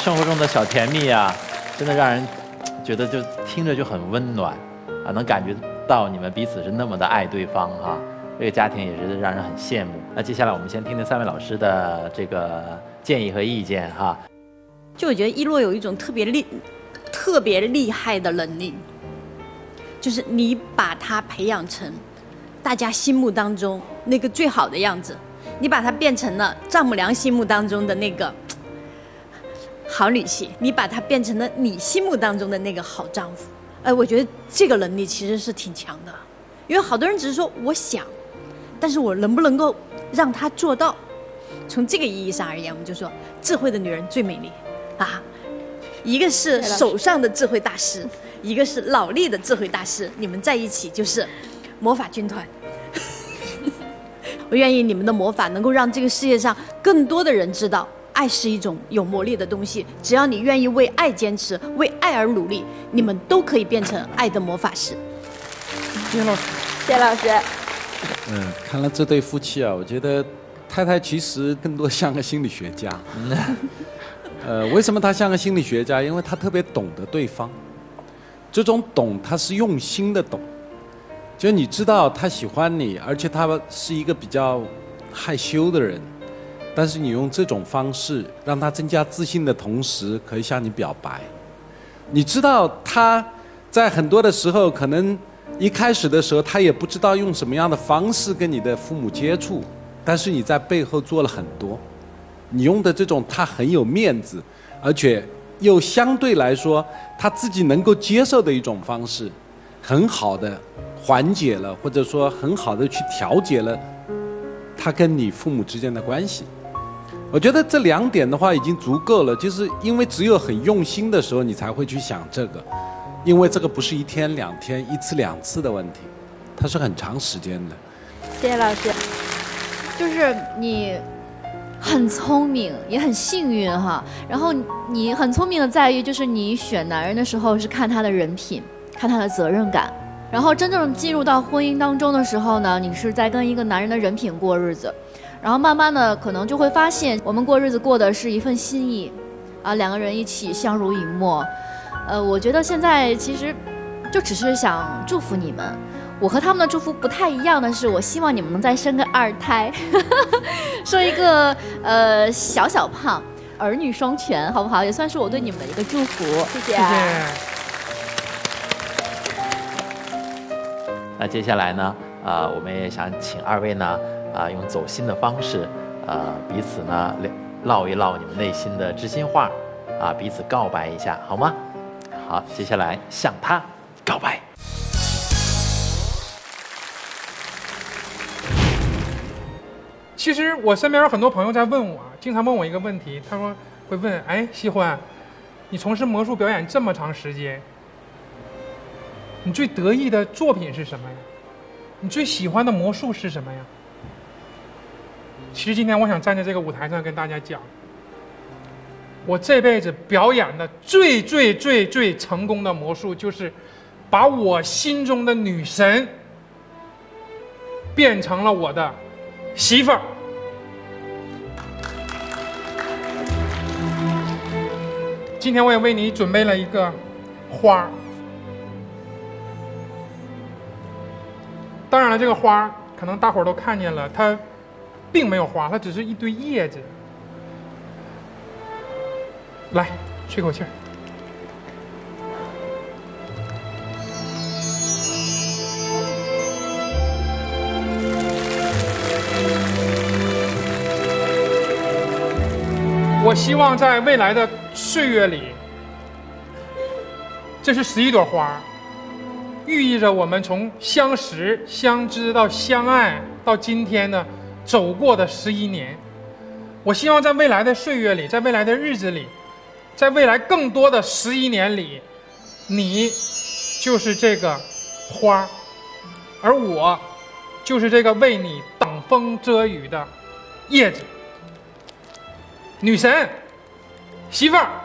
生活中的小甜蜜啊，真的让人觉得就听着就很温暖啊，能感觉到你们彼此是那么的爱对方哈。这个家庭也是让人很羡慕。那接下来我们先听听3位老师的这个建议和意见哈。 就我觉得一诺有一种特别厉害的能力，就是你把他培养成大家心目当中那个最好的样子，你把他变成了丈母娘心目当中的那个好女婿，你把他变成了你心目当中的那个好丈夫。我觉得这个能力其实是挺强的，因为好多人只是说我想，但是我能不能够让他做到？从这个意义上而言，我们就说智慧的女人最美丽啊，一个是手上的智慧大师，一个是脑力的智慧大师，你们在一起就是魔法军团。我愿意你们的魔法能够让这个世界上更多的人知道，爱是一种有魔力的东西。只要你愿意为爱坚持，为爱而努力，你们都可以变成爱的魔法师。 谢谢老师。 谢谢老师。 看了这对夫妻啊，我觉得太太其实更多像个心理学家。为什么她像个心理学家？因为她特别懂得对方。这种懂，她是用心的懂。就你知道他喜欢你，而且他是一个比较害羞的人，但是你用这种方式让他增加自信的同时，可以向你表白。你知道他在很多的时候，可能一开始的时候他也不知道用什么样的方式跟你的父母接触，但是你在背后做了很多，你用的这种他很有面子，而且又相对来说他自己能够接受的一种方式，很好的缓解了，或者说很好的去调节了他跟你父母之间的关系。我觉得这2点的话已经足够了，就是因为只有很用心的时候你才会去想这个，因为这个不是1天2天1次2次的问题，它是很长时间的。 谢谢老师。就是你很聪明也很幸运哈，然后你很聪明的在于就是你选男人的时候是看他的人品，看他的责任感，然后真正进入到婚姻当中的时候呢，你是在跟一个男人的人品过日子，然后慢慢的可能就会发现我们过日子过的是一份心意啊，2个人一起相濡以沫。我觉得现在其实就只是想祝福你们。我和他们的祝福不太一样的是，我希望你们能再生个2胎，生一个小胖，儿女双全，好不好？也算是我对你们的一个祝福。谢谢。 谢谢。 那接下来呢，我们也想请2位呢，用走心的方式，彼此呢唠一唠你们内心的知心话，彼此告白一下，好吗？好，接下来向他告白。 其实我身边有很多朋友在问我，经常问我一个问题，他说会问，哎，西欢，你从事魔术表演这么长时间，你最得意的作品是什么呀？你最喜欢的魔术是什么呀？其实今天我想站在这个舞台上跟大家讲，我这辈子表演的最成功的魔术，就是把我心中的女神变成了我的媳妇儿。今天我也为你准备了一个花，当然了，这个花可能大伙儿都看见了，它并没有花，它只是一堆叶子。来，吹口气儿。我希望在未来的岁月里，这是11朵花，寓意着我们从相识、相知到相爱，到今天呢走过的11年。我希望在未来的岁月里，在未来的日子里，在未来更多的11年里，你就是这个花，而我就是这个为你挡风遮雨的叶子。女神，媳妇儿。